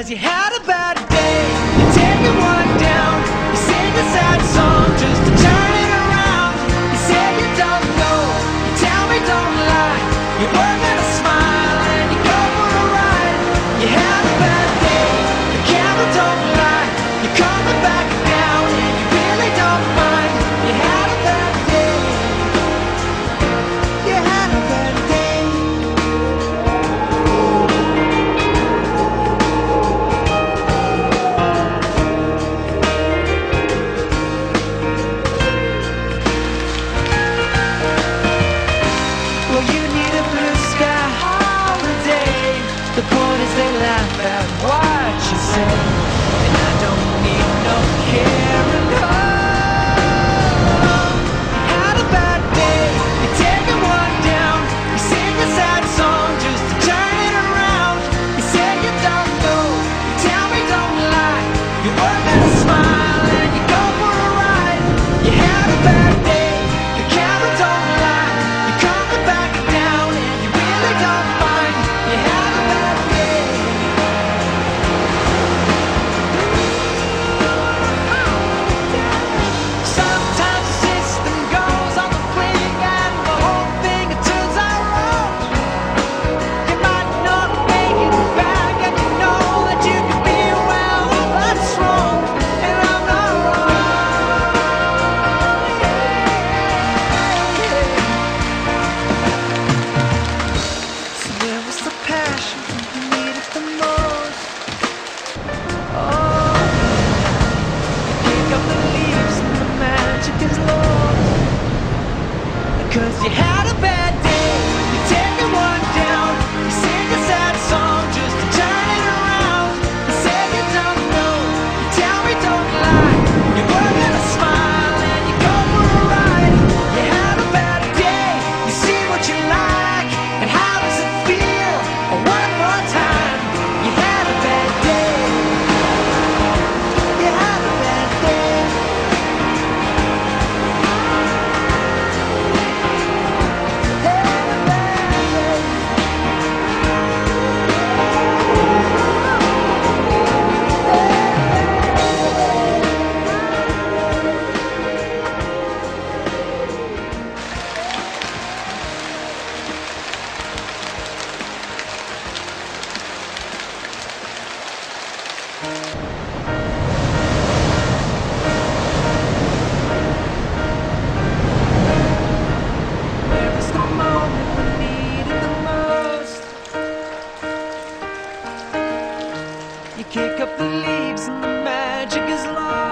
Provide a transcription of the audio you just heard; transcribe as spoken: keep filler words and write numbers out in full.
Cause you had a bad day, you take one down, you sing a sad song just to turn it around. You say you don't know, you tell me don't lie, you work at a smile and you go for a ride. You had a bad day, the camera don't lie, you're coming back down and you really don't mind. You had a bad day, you had a bad day. The point is they laugh at what you say, and I don't need no caring. Oh, you had a bad day, you're taking one down, you sing a sad song just to turn it around. You say you don't know, you tell me don't lie, you work at a smile and you go for a ride. You had a bad day, the camera don't lie, you're coming back down and you really don't mind. You had a bad day. Sometimes the system goes on the blink and the whole thing it turns out wrong. You might not make it back and you know that you could be well, that's wrong, and I'm not wrong. So where was the passion when you needed the most? Oh, pick up the leaves and the magic is lost. Cause you had a bad day, you're taking one down, you sing a sad song just to turn it around. You say you don't know, you tell me don't lie, you work at a smile and you go for a ride. You had a bad day, you see what you like, and how does it feel? One more time, you had a bad day, you had a bad day. Where was the moment we needed the most? You kick up the leaves and the magic is lost.